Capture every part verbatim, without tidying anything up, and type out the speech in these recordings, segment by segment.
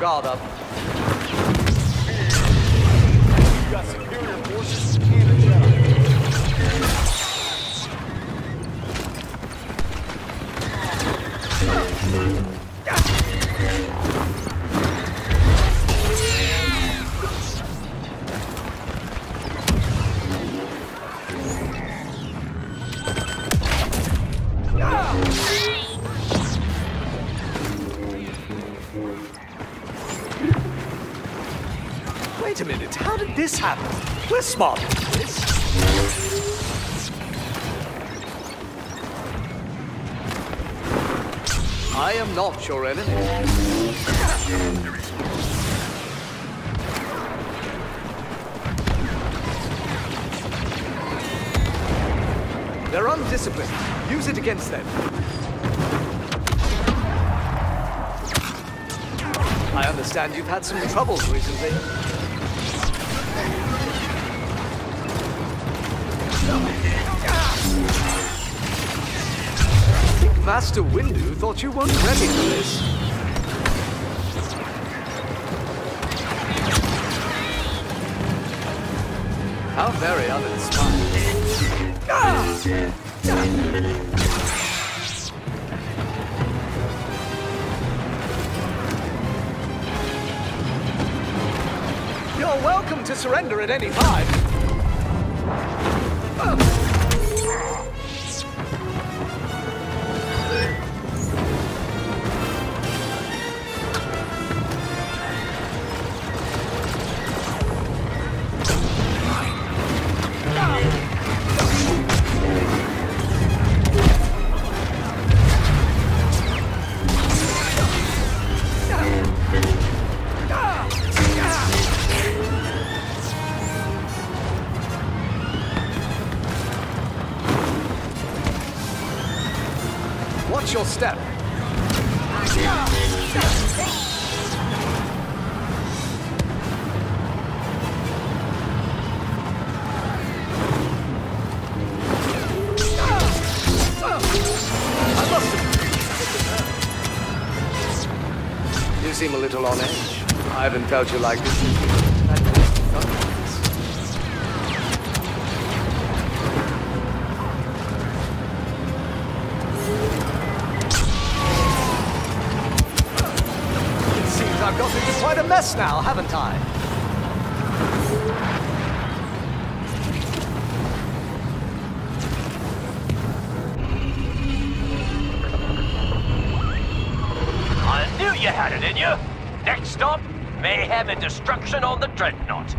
guard up. You got superior forces and a Jedi. Wait a minute, how did this happen? We're smart than this. I am not your enemy. They're undisciplined. Use it against them. I understand you've had some troubles recently. I think Master Windu thought you weren't ready for this. How very uninspiring. You're welcome to surrender at any time. Watch your step. I must have... You seem a little on edge. I haven't felt you like this. I've got into quite a mess now, haven't I? I knew you had it in you. Next stop, mayhem and destruction on the Dreadnought.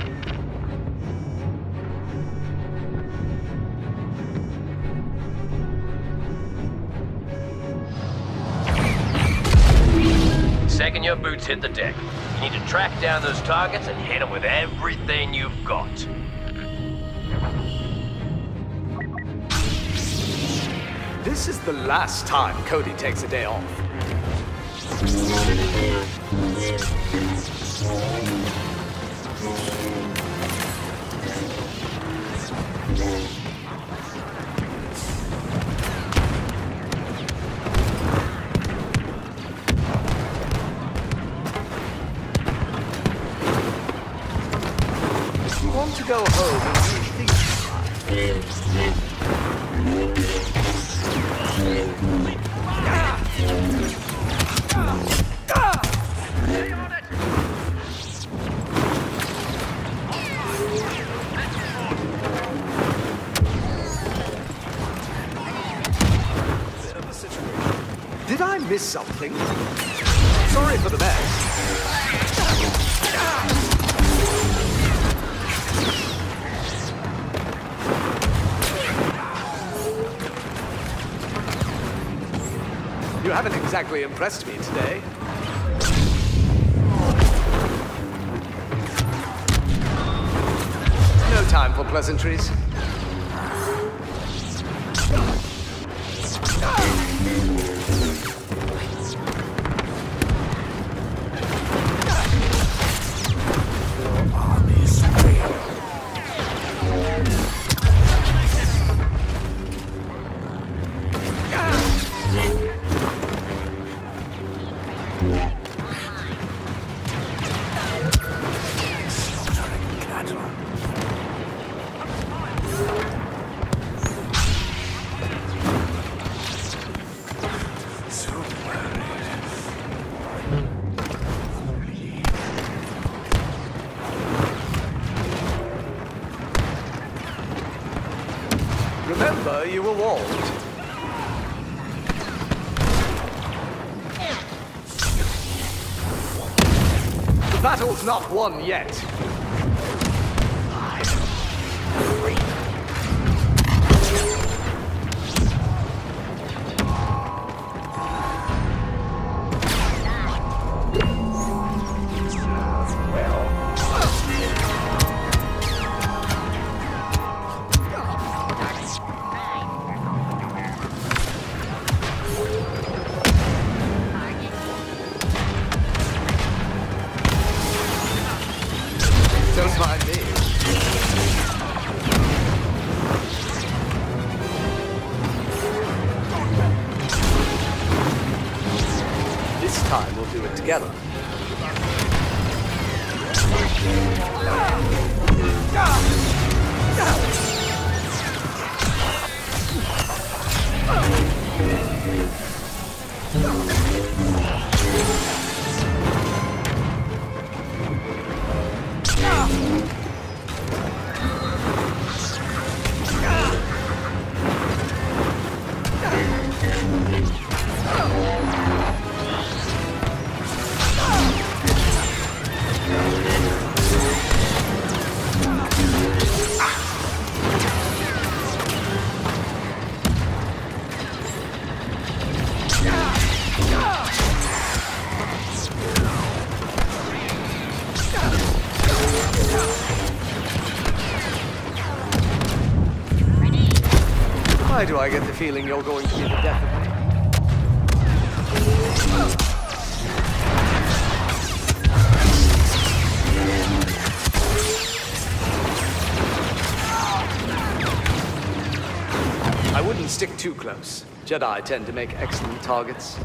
Second your boots hit the deck, you need to track down those targets and hit them with everything you've got. This is the last time Cody takes a day off. Want to go home and do things. Did I miss something? Sorry for the mess. You haven't exactly impressed me today. No time for pleasantries. Remember, you were warned. The battle's not won yet. Five, three. Don't mind me. This time we'll do it together. Why do I get the feeling you're going to be the death of me? I wouldn't stick too close. Jedi tend to make excellent targets.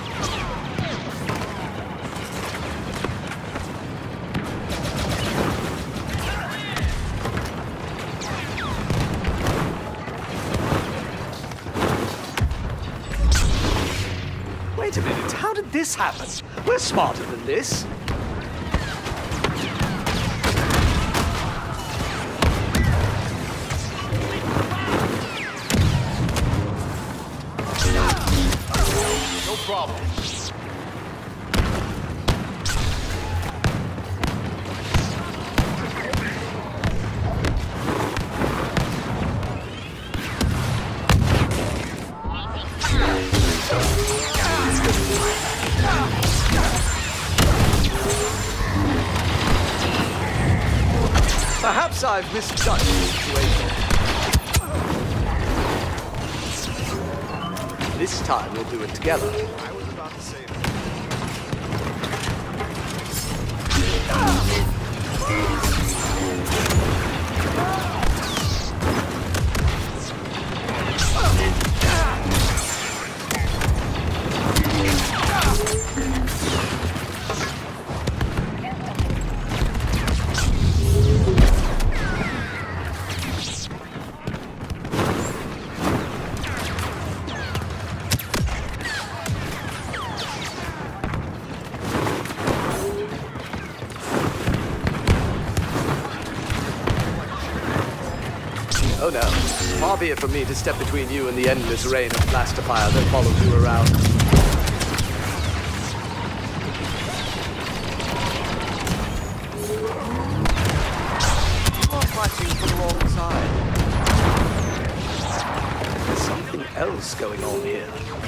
Wait a minute, how did this happen? We're smarter than this. No problem. Perhaps I've misjudged the situation. This time we'll do it together. I was about to say that. Oh no, far be it from me to step between you and the endless rain of blaster fire that follows you around. You are fighting for the wrong side. There's something else going on here.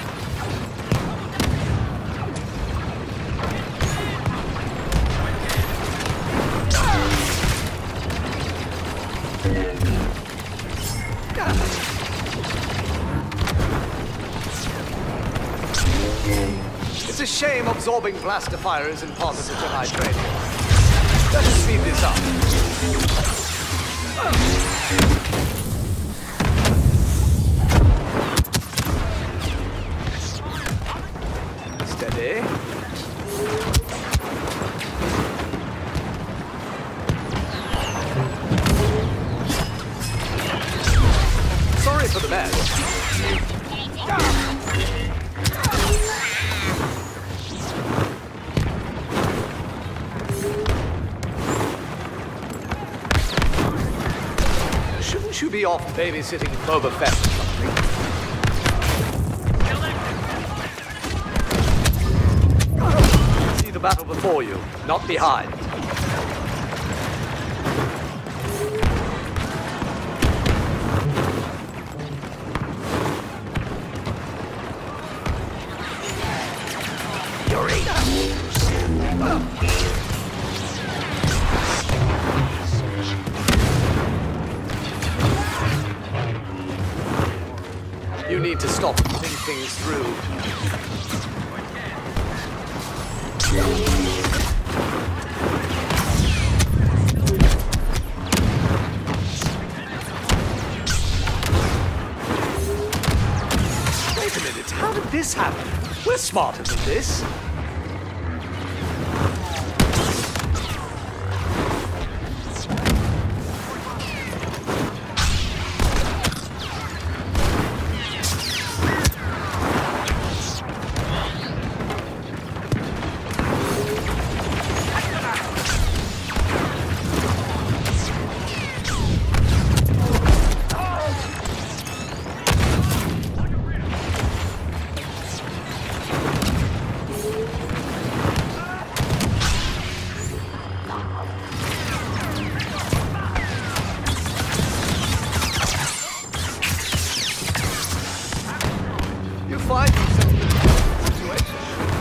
It's a shame absorbing blaster fire isn't part of the Jedi training. Let's speed this up. Steady. Sorry for the mess. Shouldn't you be be off babysitting Boba Fett or something. See the battle before you, not behind. You need to stop and think things through. Wait a minute, how did this happen? We're smarter than this. Find yourself in a situation.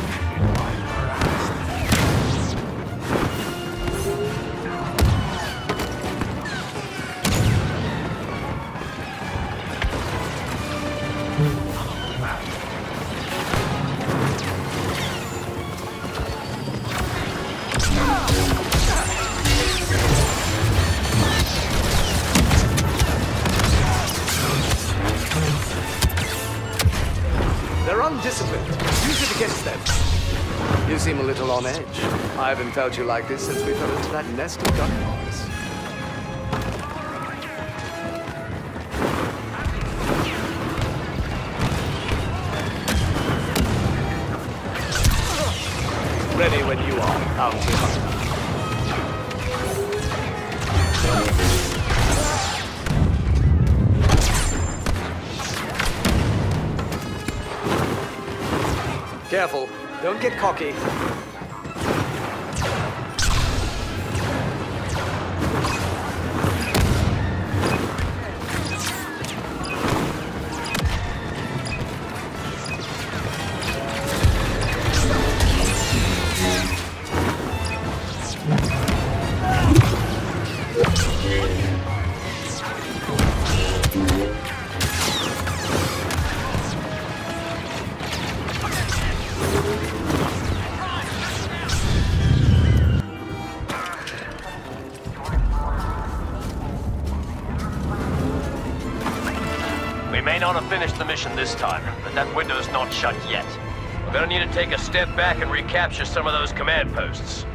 They're undisciplined. Use it against them. You seem a little on edge. I haven't felt you like this since we fell into that nest of gunbots. Ready when you are, bounty hunter. Careful, don't get cocky. We may not have finished the mission this time, but that window's not shut yet. We're gonna need to take a step back and recapture some of those command posts.